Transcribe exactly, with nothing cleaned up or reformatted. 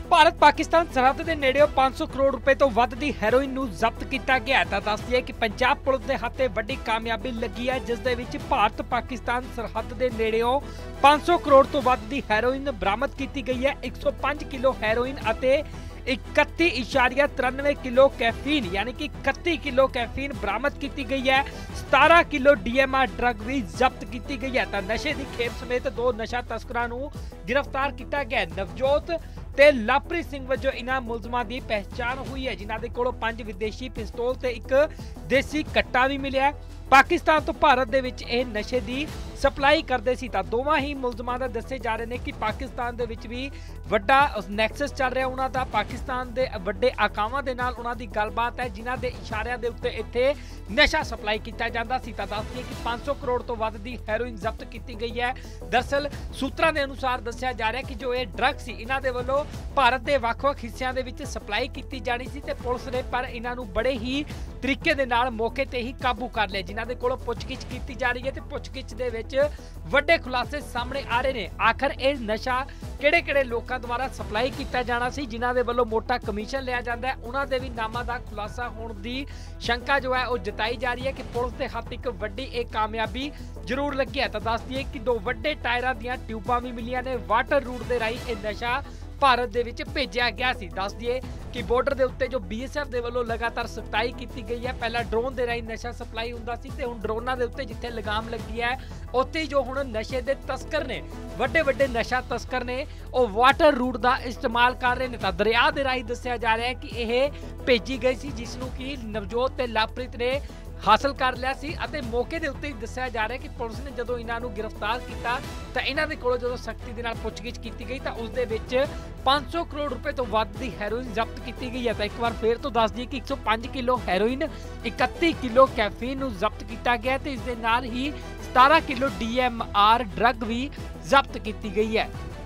ਭਾਰਤ ਪਾਕਿਸਤਾਨ ਸਰਹੱਦ ਦੇ ਨੇੜਿਓਂ पाँच सौ ਕਰੋੜ ਰੁਪਏ ਤੋਂ ਵੱਧ ਦੀ ਹੈਰੋਇਨ ਨੂੰ ਜ਼ਬਤ ਕੀਤਾ ਗਿਆ। ਤਾਂ ਦੱਸ ਦਈਏ ਕਿ ਪੰਜਾਬ ਪੁਲਿਸ ਦੇ ਹੱਥੇ ਵੱਡੀ ਕਾਮਯਾਬੀ ਲੱਗੀ ਹੈ, ਜਿਸ ਦੇ ਵਿੱਚ ਭਾਰਤ ਪਾਕਿਸਤਾਨ ਸਰਹੱਦ ਦੇ ਨੇੜਿਓਂ पाँच सौ ਕਰੋੜ ਤੋਂ ਵੱਧ ਦੀ ਹੈਰੋਇਨ ਬਰਾਮਦ ਕੀਤੀ ਗਈ ਹੈ। एक सौ पाँच किलो ਹੈਰੋਇਨ ਅਤੇ इकतीस इशारिया तिरानवे किलो कैफीन यानी कि इकतीस किलो कैफीन बरामद की गई है। सतारह किलो डीएमआर ड्रग भी जब्त की गई है। तो नशे की खेप समेत दो नशा तस्करां नूं गिरफ्तार किया गया। नवजोत ते लवप्रीत सिंह वजों इन्हां मुलजमां दी पहचान हुई है, जिन्हां दे कोलों पांच विदेशी पिस्तौल ते एक देसी कट्टा भी मिलिया। पाकिस्तान तो भारत दे विच इह नशे दी सप्लाई करते सी। तां दोवां ही मुलजमां दा दस्से जा रहे हैं कि पाकिस्तान दे विच भी वड्डा नैक्सस चल रहा उन्हां दा, पाकिस्तान दे वड्डे आकावां दे नाल उन्हां दी गलबात है, जिन्हां दे इशारिਆਂ ਦੇ ਉੱਤੇ ਇੱਥੇ नशा सप्लाई किया जाता सी। तां दस दईए कि पाँच सौ करोड़ तो ਵੱਧ ਦੀ ਹੈਰੋਇਨ ਜ਼ਬਤ ਕੀਤੀ ਗਈ ਹੈ। दरअसल सूत्रां ਦੇ ਅਨੁਸਾਰ ਦੱਸਿਆ ਜਾ ਰਿਹਾ कि जो ਇਹ ड्रग ਸੀ ਇਹਨਾਂ ਦੇ ਵੱਲੋਂ ਭਾਰਤ ਦੇ ਵੱਖ-ਵੱਖ ਹਿੱਸਿਆਂ ਦੇ ਵਿੱਚ ਸਪਲਾਈ ਕੀਤੀ ਜਾਣੀ ਸੀ ਤੇ ਪੁਲਿਸ ਨੇ ਪਰ ਇਹਨਾਂ ਨੂੰ ਬੜੇ ਹੀ ਤਰੀਕੇ ਦੇ ਨਾਲ ਮੌਕੇ ਤੇ ਹੀ ਕਾਬੂ ਕਰ ਲਿਆ, ਜਿਨ੍ਹਾਂ ਦੇ ਕੋਲੋਂ ਪੁੱਛਗਿੱਛ ਕੀਤੀ ਜਾ ਰਹੀ ਹੈ ਤੇ ਪੁੱਛਗਿੱਛ ਦੇ ਵਿੱਚ ਵੱਡੇ ਖੁਲਾਸੇ ਸਾਹਮਣੇ ਆ ਰਹੇ ਨੇ। ਆਖਰ ਇਹ ਨਸ਼ਾ ਕਿਹੜੇ-ਕਿਹੜੇ ਲੋਕਾਂ ਦੁਆਰਾ ਸਪਲਾਈ ਕੀਤਾ ਜਾਣਾ ਸੀ, ਜਿਨ੍ਹਾਂ ਦੇ ਵੱਲੋਂ ਮੋਟਾ ਕਮਿਸ਼ਨ ਲਿਆ ਜਾਂਦਾ ਹੈ, ਉਹਨਾਂ ਦੇ ਵੀ ਨਾਮਾਂ ਦਾ ਖੁਲਾਸਾ ਹੋਣ ਦੀ ਸ਼ੰਕਾ ਜੋ ਹੈ ਉਹ ਜਤਾਈ ਜਾ ਰਹੀ ਹੈ कि पुलिस के हाथ एक वड्डी एक कामयाबी जरूर लगी है। तो दस दिए कि दो वड्डे टायरां दीयां ट्यूबां भी मिलियां ने। वाटर रूट दे राही यह नशा भारत दे विच भेजिया गया सी। दस दिए कि बॉर्डर के उत्ते जो बी एस एफ के वालों लगातार सख्ताई की गई है। पहला ड्रोन के राही नशा सप्लाई हुंदा सी ते हुण ड्रोनां दे उत्ते जिथे लगाम लगी है उत्ते जो हुण नशे के तस्कर ने, वड्डे वड्डे नशा तस्कर ने, वो वाटर रूट का इस्तेमाल कर रहे हैं। तो दरिया के राही दस्सिया जा रहा है कि यह भेजी गई सी, जिसनूं कि नवजोत ते लवप्रीत ने हासिल कर लिया सी। अते मौके के उत्ते दस्सिया जा रहा है कि पुलिस ने जदों इन्हां नूं गिरफ्तार किया तो इन्हां दे कोलों जदों सख्ती दे नाल पुछगिछ की गई तो उस दे विच पाँच सौ करोड़ रुपए तो वध दी हैरोइन जब्त की गई है। तो एक बार फिर तो दस दी कि एक सौ पाँच किलो हैरोइन, इकतीस किलो कैफीन नूं जब्त किया गया तो इस दे नाल ही सतारह kilo D M R drug भी जब्त की गई है।